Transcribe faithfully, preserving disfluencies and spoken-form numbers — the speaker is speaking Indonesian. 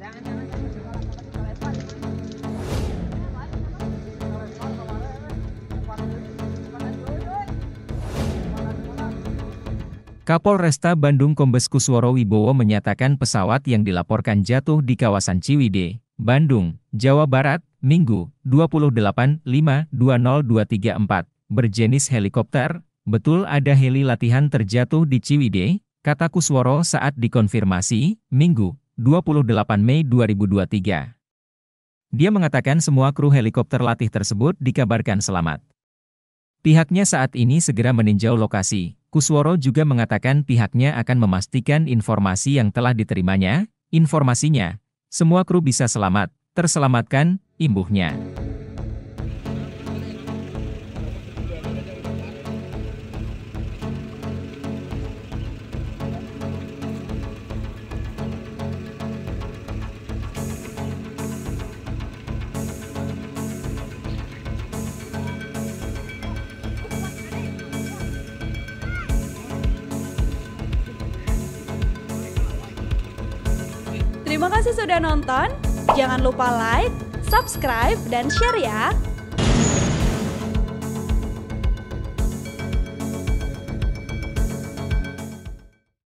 Kapolresta Bandung Kombes Kusworo Wibowo menyatakan pesawat yang dilaporkan jatuh di kawasan Ciwidey, Bandung, Jawa Barat, Minggu, dua puluh delapan lima dua nol dua tiga empat, berjenis helikopter. Betul ada heli latihan terjatuh di Ciwidey, kata Kusworo saat dikonfirmasi, Minggu, dua puluh delapan Mei dua ribu dua puluh tiga. Dia mengatakan semua kru helikopter latih tersebut dikabarkan selamat. Pihaknya saat ini segera meninjau lokasi. Kusworo juga mengatakan pihaknya akan memastikan informasi yang telah diterimanya. Informasinya, semua kru bisa selamat, terselamatkan, imbuhnya. Terima kasih sudah nonton, jangan lupa like, subscribe, dan share ya!